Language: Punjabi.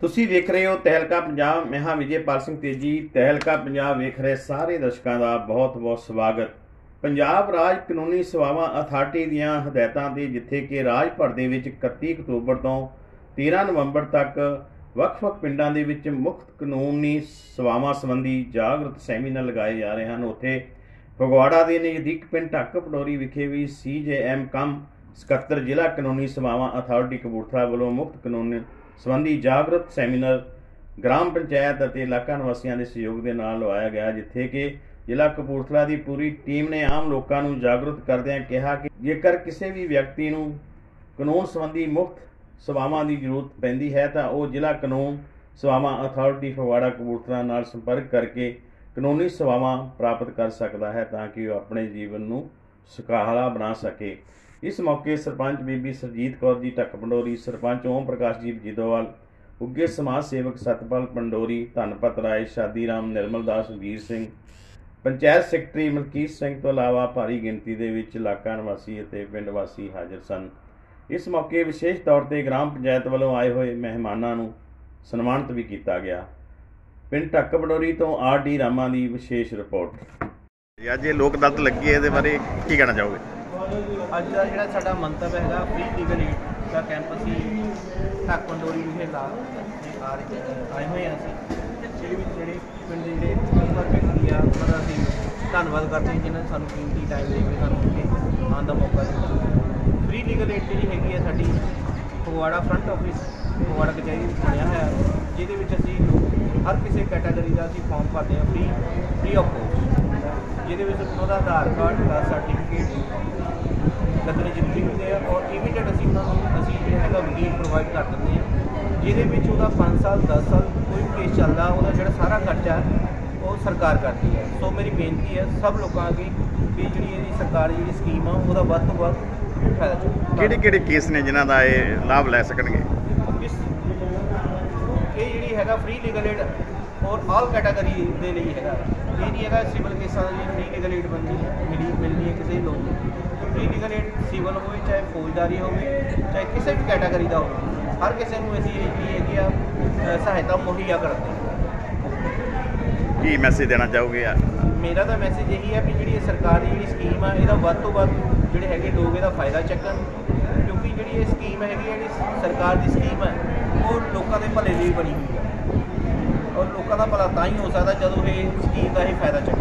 ਤੁਸੀਂ ਵੇਖ ਰਹੇ ਹੋ ਤਹਿਲਕਾ ਪੰਜਾਬ। ਮੈਂ ਹਾਂ ਵਿਜੇਪਾਲ ਸਿੰਘ ਤੇਜੀ। ਤਹਿਲਕਾ ਪੰਜਾਬ ਵੇਖ ਰਹੇ ਸਾਰੇ ਦਰਸ਼ਕਾਂ ਦਾ ਬਹੁਤ ਬਹੁਤ ਸਵਾਗਤ। ਪੰਜਾਬ ਰਾਜ ਕਾਨੂੰਨੀ ਸੇਵਾਵਾਂ ਅਥਾਰਟੀ ਦੀਆਂ ਹਦਾਇਤਾਂ ਤੇ ਜਿੱਥੇ ਕਿ ਰਾਜ ਭਰ ਦੇ ਵਿੱਚ 31 ਅਕਤੂਬਰ ਤੋਂ 13 ਨਵੰਬਰ ਤੱਕ ਵੱਖ-ਵੱਖ ਪਿੰਡਾਂ ਦੇ ਵਿੱਚ ਮੁਫਤ ਕਾਨੂੰਨੀ ਸੇਵਾਵਾਂ ਸੰਬੰਧੀ ਜਾਗਰੂਕ ਸੈਮੀਨਾਰ ਲਗਾਏ ਜਾ ਰਹੇ ਹਨ। ਉੱਥੇ ਫਗਵਾੜਾ ਦੇ ਨਜ਼ਦੀਕ ਪਿੰਡ ਢੱਕ ਪਟੋਰੀ ਵਿਖੇ ਵੀ CJM ਕਮ ਸਕੱਤਰ ਜ਼ਿਲ੍ਹਾ ਕਾਨੂੰਨੀ ਸੇਵਾਵਾਂ ਅਥਾਰਟੀ ਕਪੂਰਥਲਾ ਵੱਲੋਂ ਮੁਫਤ ਕਾਨੂੰਨ ਸੰਬੰਧੀ ਜਾਗਰੂਕ ਸੈਮੀਨਾਰ ਗ੍ਰਾਮ ਪੰਚਾਇਤ ਅਤੇ ਇਲਾਕਾ ਨਿਵਾਸੀਆਂ ਦੇ ਸਹਿਯੋਗ ਦੇ ਨਾਲ ਲਵਾਇਆ ਗਿਆ, ਜਿੱਥੇ ਕਿ ਜ਼ਿਲ੍ਹਾ ਕਪੂਰਥਲਾ ਦੀ ਪੂਰੀ ਟੀਮ ਨੇ ਆਮ ਲੋਕਾਂ ਨੂੰ ਜਾਗਰੂਕ ਕਰਦਿਆਂ ਕਿਹਾ ਕਿ ਜੇਕਰ ਕਿਸੇ ਵੀ ਵਿਅਕਤੀ ਨੂੰ ਕਾਨੂੰਨ ਸੰਬੰਧੀ ਮੁਫਤ ਸੇਵਾਵਾਂ ਦੀ ਜ਼ਰੂਰਤ ਪੈਂਦੀ ਹੈ ਤਾਂ ਉਹ ਜ਼ਿਲ੍ਹਾ ਕਾਨੂੰਨ ਸੇਵਾਵਾਂ ਅਥਾਰਟੀ ਫਗਵਾੜਾ ਕਪੂਰਥਲਾ ਨਾਲ ਸੰਪਰਕ ਕਰਕੇ ਕਾਨੂੰਨੀ ਸੇਵਾਵਾਂ ਪ੍ਰਾਪਤ ਕਰ ਸਕਦਾ ਹੈ ਤਾਂ ਕਿ ਉਹ ਆਪਣੇ ਜੀਵਨ ਨੂੰ ਸੁਖਾਲਾ ਬਣਾ ਸਕੇ। इस मौके सरपंच बीबी सरजीत कौर जी ढक पंडोरी, सरपंच ओम प्रकाश जी जिदोवाल, उगे समाज सेवक सतपाल पंडोरी, धनपत राय, शादी राम, निर्मल दास, वीर सिंह, पंचायत सैकटरी मलकीत सिंह तो इलावा भारी गिनती के इलाका निवासी और पिंड वासी हाजिर सन। इस मौके विशेष तौर पर ग्राम पंचायत वालों आए हुए मेहमानों को सन्मानित भी किया गया। पिंड ढक पंडोरी तो RD रामा की विशेष रिपोर्ट। अज लोक अदालत लगी है, इहदे बारे की कहना चाहोगे? ਅੱਜ ਦਾ ਜਿਹੜਾ ਸਾਡਾ ਮੰਤਵ ਹੈਗਾ ਫ੍ਰੀ ਲੀਗਲ ਏਡ ਦਾ ਕੈਂਪ ਅਸੀਂ ਢੱਕ ਪੰਡੋਰੀ ਵਿਖੇ ਆਏ ਹੋਏ ਹਾਂ। ਅਸੀਂ ਇਹਦੇ ਵਿੱਚ ਜਿਹੜੇ ਪਿੰਡ ਦੇ ਜਿਹੜੇ ਵਰਕਰ ਹੁੰਦੀ ਆ ਉਹਨਾਂ ਦਾ ਅਸੀਂ ਧੰਨਵਾਦ ਕਰਦੇ ਹਾਂ ਜਿਨ੍ਹਾਂ ਨੇ ਸਾਨੂੰ ਕੀਮਤੀ ਟਾਈਮ ਦੇ ਕੇ ਸਾਨੂੰ ਇੱਥੇ ਆਉਣ ਦਾ ਮੌਕਾ ਦਿੱਤਾ। ਫ੍ਰੀ ਲੀਗਲ ਏਡ ਜਿਹੜੀ ਹੈਗੀ ਆ ਸਾਡੀ ਫਗਵਾੜਾ ਫਰੰਟ ਆਫਿਸ ਫਗਵਾੜਾ ਕਚਹਿਰੀ ਵਿੱਚ ਬਣਿਆ ਹੋਇਆ, ਜਿਹਦੇ ਵਿੱਚ ਅਸੀਂ ਹਰ ਕਿਸੇ ਕੈਟਾਗਰੀ ਦਾ ਅਸੀਂ ਫਾਰਮ ਭਰਦੇ ਹਾਂ ਫ੍ਰੀ ਆਫ ਕੋਸਟ, ਜਿਹਦੇ ਵਿੱਚ ਉਹਦਾ ਆਧਾਰ ਕਾਰਡ ਦਾ ਸਰਟੀਫਿਕੇਟ ਲੱਗਣੇ ਜ਼ਰੂਰੀ ਹੁੰਦੇ ਆ ਔਰ ਇਮੀਡੀਏਟ ਅਸੀਂ ਉਹਨਾਂ ਨੂੰ ਜਿਹੜਾ ਹੈਗਾ ਵਕੀਲ ਪ੍ਰੋਵਾਈਡ ਕਰ ਦਿੰਦੇ ਹਾਂ, ਜਿਹਦੇ ਵਿੱਚ ਉਹਦਾ 5 ਸਾਲ 10 ਸਾਲ ਕੋਈ ਵੀ ਕੇਸ ਚੱਲਦਾ ਉਹਦਾ ਜਿਹੜਾ ਸਾਰਾ ਖਰਚਾ ਉਹ ਸਰਕਾਰ ਕਰਦੀ ਹੈ। ਸੋ ਮੇਰੀ ਬੇਨਤੀ ਹੈ ਸਭ ਲੋਕਾਂ ਅੱਗੇ ਵੀ ਜਿਹੜੀ ਇਹਦੀ ਸਰਕਾਰੀ ਜਿਹੜੀ ਸਕੀਮ ਆ ਉਹਦਾ ਵੱਧ ਤੋਂ ਵੱਧ ਫਾਇਦਾ ਚੁੱਕੋ। ਕਿਹੜੇ ਕੇਸ ਨੇ ਜਿਨ੍ਹਾਂ ਦਾ ਇਹ ਲਾਭ ਲੈ ਸਕਣਗੇ? ਇਹ ਜਿਹੜੀ ਹੈਗਾ ਫ੍ਰੀ ਲੀਗਲ ਏਡ ਔਰ ਆਲ ਕੈਟਾਗਰੀ ਦੇ ਲਈ ਹੈਗਾ, ਇਹ ਨਹੀਂ ਹੈਗਾ ਸਿਵਲ ਕੇਸਾਂ ਦੀ ਫ੍ਰੀ ਲੀਗਲ ਏਡ ਮਿਲਣੀ ਹੈ ਕਿਸੇ ਲੋਕ ਨੂੰ। ਫ੍ਰੀ ਲੀਗਲ ਏਡ ਸਿਵਲ ਹੋਵੇ ਚਾਹੇ ਫੌਜਦਾਰੀ ਹੋਵੇ ਚਾਹੇ ਕਿਸੇ ਵੀ ਕੈਟਾਗਰੀ ਦਾ ਹੋਵੇ, ਹਰ ਕਿਸੇ ਨੂੰ ਅਸੀਂ ਇਹ ਹੈਗੀ ਆ ਸਹਾਇਤਾ ਮੁਹੱਈਆ ਕਰਦੇ ਹਾਂ। ਕੀ ਮੈਸੇਜ ਦੇਣਾ ਚਾਹੋਗੇ? ਮੇਰਾ ਤਾਂ ਮੈਸੇਜ ਇਹੀ ਹੈ ਵੀ ਜਿਹੜੀ ਇਹ ਸਰਕਾਰ ਦੀ ਜਿਹੜੀ ਸਕੀਮ ਆ ਇਹਦਾ ਵੱਧ ਤੋਂ ਵੱਧ ਜਿਹੜੇ ਹੈਗੇ ਲੋਕ ਇਹਦਾ ਫਾਇਦਾ ਚੱਕਣ, ਕਿਉਂਕਿ ਜਿਹੜੀ ਇਹ ਸਕੀਮ ਹੈਗੀ ਜਿਹੜੀ ਸਰਕਾਰ ਦੀ ਸਕੀਮ ਹੈ ਉਹ ਲੋਕਾਂ ਦੇ ਭਲੇ ਲਈ ਬਣੀ ਹੋਈ ਹੈ ਔਰ ਲੋਕਾਂ ਦਾ ਭਲਾ ਤਾਂ ਹੀ ਹੋ ਸਕਦਾ ਜਦੋਂ ਇਹ ਸਕੀਮ ਦਾ ਇਹ ਫਾਇਦਾ ਚੱਕਣ।